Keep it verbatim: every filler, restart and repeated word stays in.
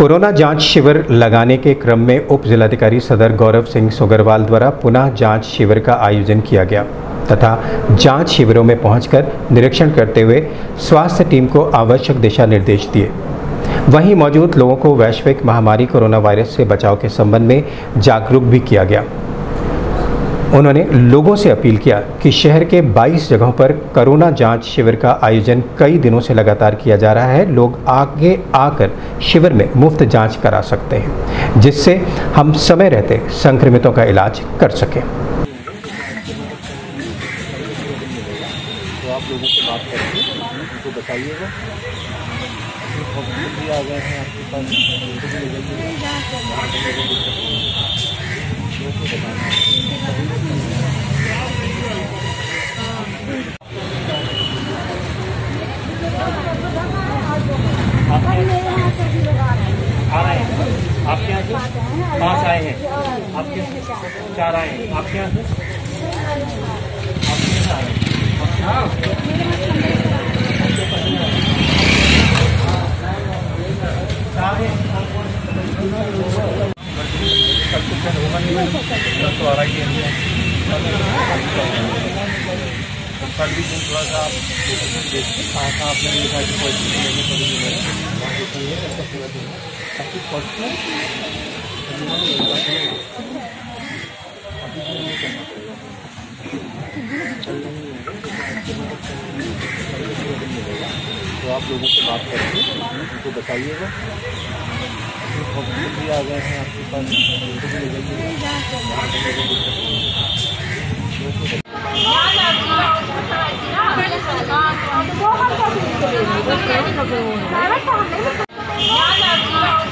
Corona जांच शिविर लगाने के क्रम में उप जिलाधिकारी सदर गौरव सिंह सोगरवाल द्वारा पुनः जांच शिविर का आयोजन किया गया तथा जांच शिविरों में पहुंचकर निरीक्षण करते हुए स्वास्थ्य टीम को आवश्यक दिशा निर्देश दिए। वहीं मौजूद लोगों को वैश्विक महामारी कोरोना वायरस से बचाव के संबंध में जागरूक भी किया गया। उन्होंने लोगों से अपील किया कि शहर के बाईस जगहों पर कोरोना जांच शिविर का आयोजन कई दिनों से लगातार किया जा रहा है। लोग आगे आकर शिविर में मुफ्त जांच करा सकते हैं, जिससे हम समय रहते संक्रमितों का इलाज कर सकें। तो आप लोगों से बात करके उनको बताइएगा। हॉस्पिटल भी आ गए हैं आपके पास, आ रहे हैं। आपके यहाँ से पाँच आए हैं, आपके चार आए हैं, आपके यहाँ से आपके यहाँ आए हैं। तो आ रहा ही है कल भी थोड़ा सा आप कहाँ कहाँ आपने लिखा कि पॉजिटिव लेने पड़ेगी तो आप लोगों से बात करके उनको बताइएगा। हॉस्पिटल भी आ गए हैं आपके पास, तो